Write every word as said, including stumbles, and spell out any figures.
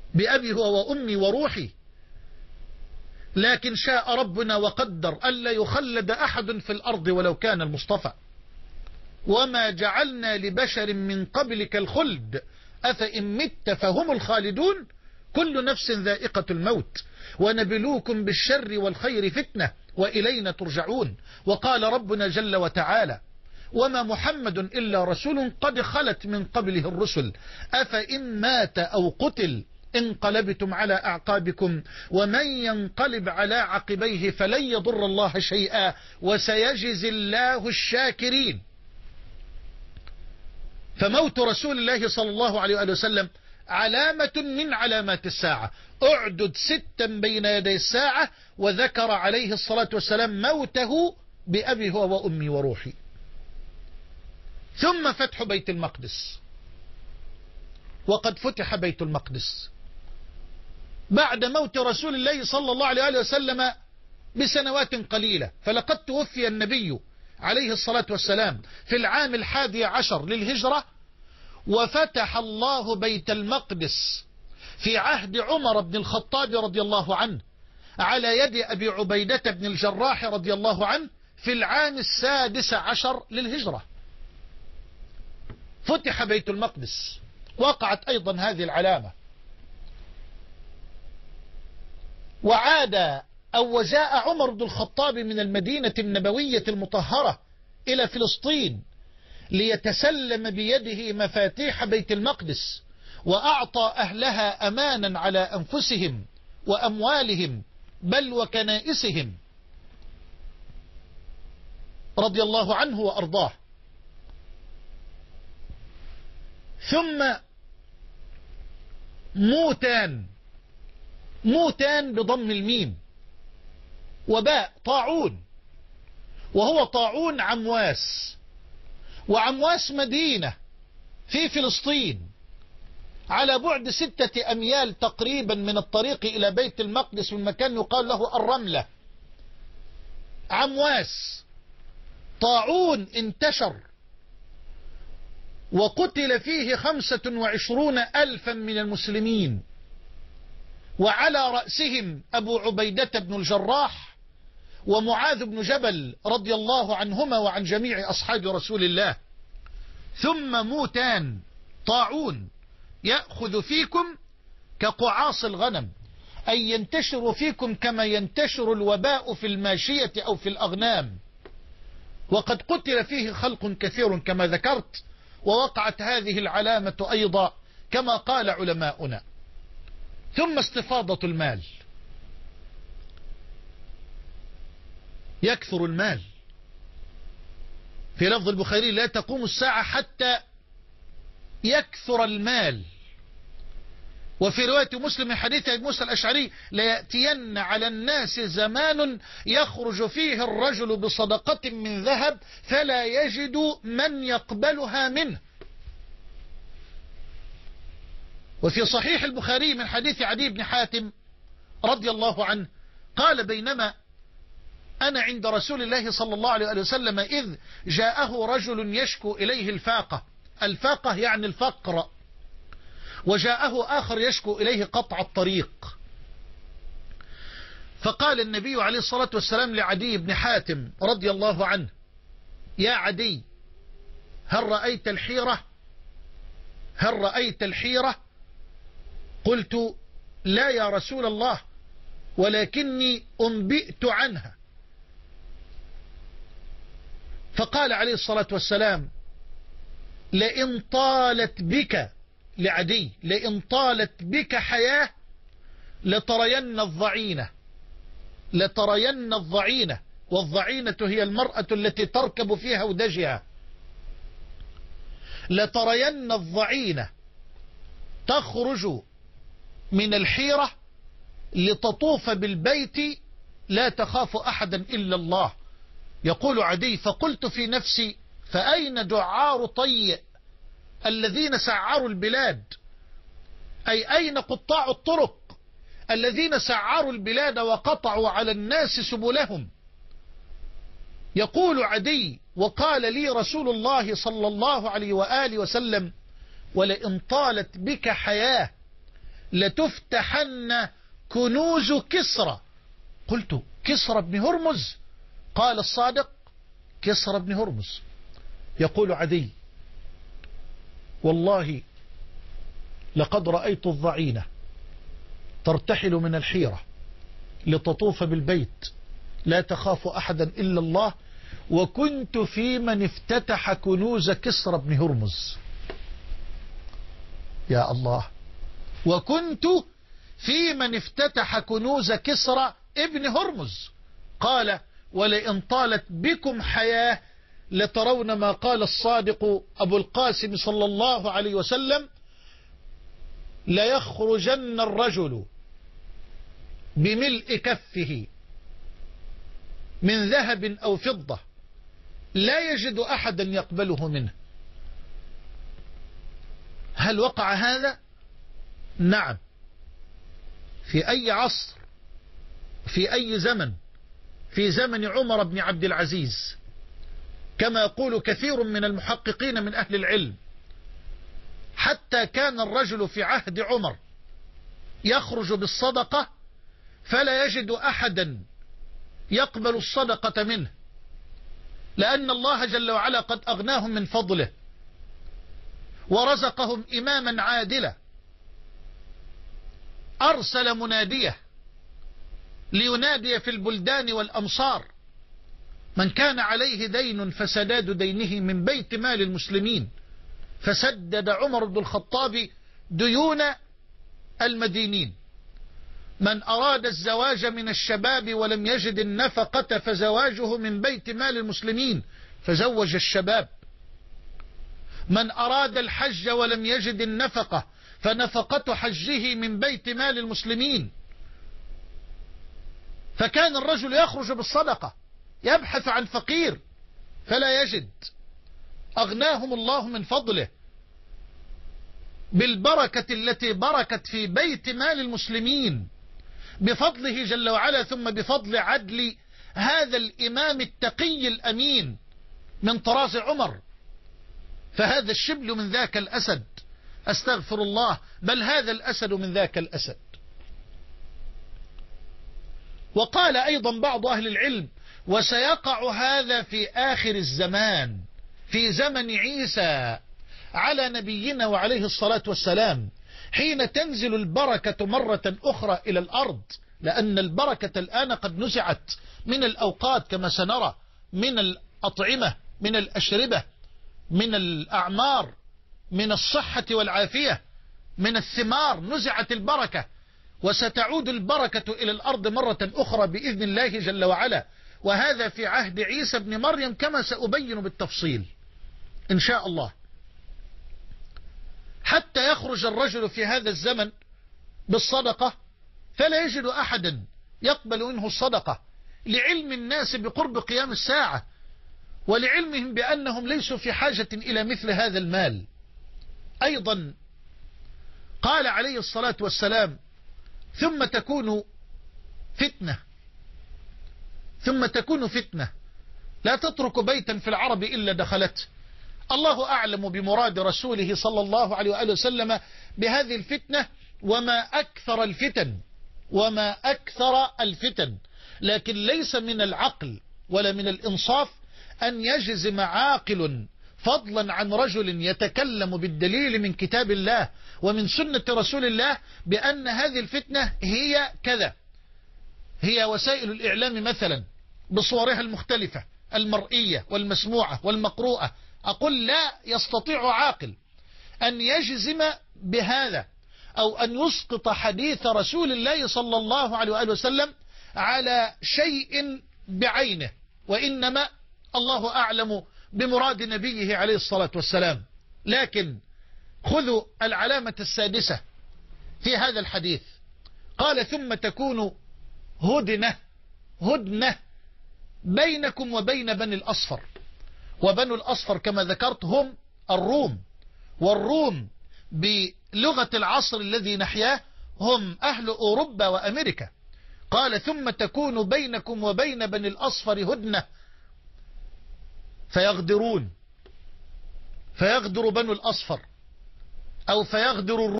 بأبي هو وأمي وروحي، لكن شاء ربنا وقدر ألا يخلد أحد في الأرض ولو كان المصطفى، وما جعلنا لبشر من قبلك الخلد أفإن مت فهم الخالدون كل نفس ذائقة الموت ونبلوكم بالشر والخير فتنة وإلينا ترجعون. وقال ربنا جل وتعالى وما محمد إلا رسول قد خلت من قبله الرسل أفإن مات أو قتل انقلبتم على أعقابكم ومن ينقلب على عقبيه فلن يضر الله شيئا وسيجزي الله الشاكرين. فموت رسول الله صلى الله عليه وسلم علامة من علامات الساعة. اعدد ستا بين يدي الساعة، وذكر عليه الصلاة والسلام موته بأبي هو وأمي وروحي. ثم فتح بيت المقدس، وقد فتح بيت المقدس بعد موت رسول الله صلى الله عليه وسلم بسنوات قليلة، فلقد توفي النبي عليه الصلاة والسلام في العام الحادي عشر للهجرة، وفتح الله بيت المقدس في عهد عمر بن الخطاب رضي الله عنه على يد أبي عبيدة بن الجراح رضي الله عنه في العام السادس عشر للهجرة. فتح بيت المقدس، وقعت أيضا هذه العلامة. وعاد أو وجاء عمر بن الخطاب من المدينة النبوية المطهرة إلى فلسطين ليتسلم بيده مفاتيح بيت المقدس، وأعطى أهلها أمانا على أنفسهم وأموالهم بل وكنائسهم رضي الله عنه وأرضاه. ثم موتان، موتان بضم الميم وباء، طاعون، وهو طاعون عمواس. وعمواس مدينة في فلسطين على بعد ستة أميال تقريبا من الطريق إلى بيت المقدس من مكان يقال له الرملة. عمواس طاعون انتشر وقتل فيه خمسة وعشرون ألفا من المسلمين، وعلى رأسهم أبو عبيدة بن الجراح ومعاذ بن جبل رضي الله عنهما وعن جميع أصحاب رسول الله. ثم موتان، طاعون يأخذ فيكم كقعاص الغنم، أي ينتشر فيكم كما ينتشر الوباء في الماشية أو في الأغنام، وقد قتل فيه خلق كثير كما ذكرت. ووقعت هذه العلامة أيضا كما قال علماؤنا. ثم استفاضة المال، يكثر المال. في لفظ البخاري لا تقوم الساعة حتى يكثر المال. وفي رواية مسلم من حديث أبي موسى الأشعري ليأتين على الناس زمان يخرج فيه الرجل بصدقة من ذهب فلا يجد من يقبلها منه. وفي صحيح البخاري من حديث عدي بن حاتم رضي الله عنه قال بينما أنا عند رسول الله صلى الله عليه وسلم إذ جاءه رجل يشكو إليه الفاقة، الفاقة يعني الفقر، وجاءه آخر يشكو إليه قطع الطريق. فقال النبي عليه الصلاة والسلام لعدي بن حاتم رضي الله عنه يا عدي هل رأيت الحيرة؟ هل رأيت الحيرة؟ قلت لا يا رسول الله ولكني أنبئت عنها. فقال عليه الصلاة والسلام لئن طالت بك، لعدي لئن طالت بك حياة لترين الضعينة، لترين الضعينة، والضعينة هي المرأة التي تركب في هودجها. لترين الضعينة تخرج من الحيرة لتطوف بالبيت لا تخاف أحدا إلا الله. يقول عدي فقلت في نفسي فأين دعار طيء الذين سعروا البلاد، أي أين قطاع الطرق الذين سعروا البلاد وقطعوا على الناس سبلهم. يقول عدي وقال لي رسول الله صلى الله عليه وآله وسلم ولئن طالت بك حياة لتفتحن كنوز كسرى. قلت كسرى بن هرمز؟ قال الصادق كسرى بن هرمز. يقول عدي والله لقد رأيت الضعينة ترتحل من الحيرة لتطوف بالبيت لا تخاف أحدا إلا الله، وكنت في من افتتح كنوز كسرى بن هرمز. يا الله، وكنت في من افتتح كنوز كسرى ابن هرمز. قال ولئن طالت بكم حياة لترون ما قال الصادق أبو القاسم صلى الله عليه وسلم: ليخرجن الرجل بملء كفه من ذهب أو فضة لا يجد أحدا يقبله منه. هل وقع هذا؟ نعم. في أي عصر، في أي زمن؟ في زمن عمر بن عبد العزيز، كما يقول كثير من المحققين من أهل العلم. حتى كان الرجل في عهد عمر يخرج بالصدقة فلا يجد أحدا يقبل الصدقة منه، لأن الله جل وعلا قد أغناهم من فضله ورزقهم إماما عادلا. أرسل مناديه لينادي في البلدان والأمصار: من كان عليه دين فسداد دينه من بيت مال المسلمين. فسدد عمر بن الخطاب ديون المدينين. من أراد الزواج من الشباب ولم يجد النفقة فزواجه من بيت مال المسلمين، فزوج الشباب. من أراد الحج ولم يجد النفقة فنفقة حجه من بيت مال المسلمين. فكان الرجل يخرج بالصدقة يبحث عن فقير فلا يجد. أغناهم الله من فضله بالبركة التي بركت في بيت مال المسلمين بفضله جل وعلا، ثم بفضل عدل هذا الإمام التقي الأمين من طراز عمر. فهذا الشبل من ذاك الأسد، أستغفر الله، بل هذا الأسد من ذاك الأسد. وقال أيضا بعض أهل العلم: وسيقع هذا في آخر الزمان، في زمن عيسى على نبينا وعليه الصلاة والسلام، حين تنزل البركة مرة أخرى إلى الأرض، لأن البركة الآن قد نزعت من الأوقات كما سنرى، من الأطعمة، من الأشربة، من الأعمار، من الصحة والعافية، من الثمار، نزعت البركة. وستعود البركة إلى الأرض مرة أخرى بإذن الله جل وعلا، وهذا في عهد عيسى بن مريم كما سأبين بالتفصيل إن شاء الله. حتى يخرج الرجل في هذا الزمن بالصدقة فلا يجد أحدا يقبل منه الصدقة، لعلم الناس بقرب قيام الساعة، ولعلمهم بأنهم ليسوا في حاجة إلى مثل هذا المال. أيضا قال عليه الصلاة والسلام: ثم تكون فتنة، ثم تكون فتنة لا تترك بيتا في العرب إلا دخلته. الله أعلم بمراد رسوله صلى الله عليه وآله وسلم بهذه الفتنة، وما أكثر الفتن، وما أكثر الفتن. لكن ليس من العقل ولا من الإنصاف أن يجزم عاقل فضلا عن رجل يتكلم بالدليل من كتاب الله ومن سنة رسول الله بأن هذه الفتنة هي كذا. هي وسائل الإعلام مثلا بصورها المختلفة، المرئية والمسموعة والمقروءة. أقول لا يستطيع عاقل أن يجزم بهذا أو أن يسقط حديث رسول الله صلى الله عليه وآله وسلم على شيء بعينه، وإنما الله أعلم بمراد نبيه عليه الصلاة والسلام. لكن خذوا العلامة السادسة في هذا الحديث. قال: ثم تكون هدنة، هدنة بينكم وبين بني الأصفر. وبنو الأصفر كما ذكرت هم الروم، والروم بلغة العصر الذي نحياه هم أهل أوروبا وأمريكا. قال: ثم تكون بينكم وبين بني الأصفر هدنة فيغدرون، فيغدر بنو الأصفر أو فيغدر الروم